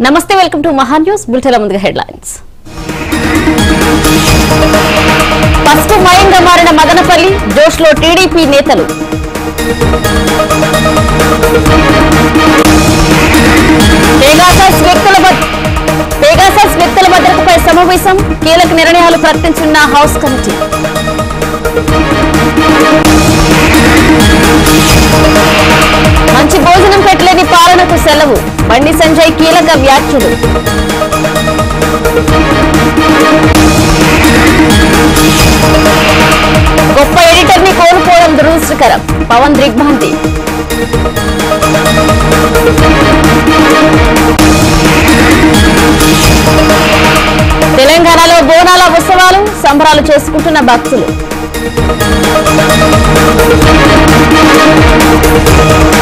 నమస్తే welcome to Maha news bulletin ముందుగా headlines. ఫస్ట్ మైండ్ గా మారిన మదనపల్లి జోష్లో టీడీపీ నేతలు. పెగాసస్ వ్యక్తుల భద్రతపై సమావేశం, కీలక నిర్ణయాలు ప్రకటించిన హౌస్ కమిటీ. మంచి భోజనం పెట్టలేని పాలనకు సెలవు, బండి సంజయ్ కీలక వ్యాఖ్యలు. గొప్ప ఎడిటర్ ని కోల్పోవడం దురదృష్టకరం, పవన్ దిగ్భ్రాంతి. తెలంగాణలో బోనాల ఉత్సవాలు, సంబరాలు చేసుకుంటున్న భక్తులు.